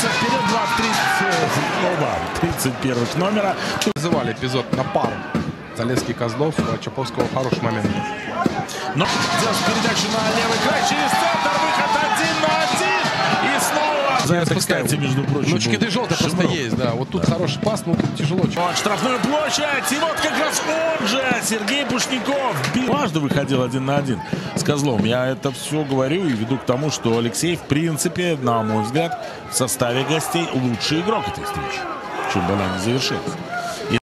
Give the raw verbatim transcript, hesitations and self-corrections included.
двигается вперед. два тридцать первых номера. Называли эпизод на пару. Залезский, Козлов, Чаповского хороший момент. Но делает передачу на левый край через центр. Выход один на один. И снова. За это, кстати, между прочим. Ну, чекиды желтые просто есть, да. Вот тут да. Хороший пас, ну тут тяжело. Вот штрафную площадь. И вот как раз он же, Сергей Пушников. Дважды выходил один на один с Козлом. Я это все говорю и веду к тому, что Алексей, в принципе, на мой взгляд, в составе гостей лучший игрок этой встречи. Чем бы она ни завершилась.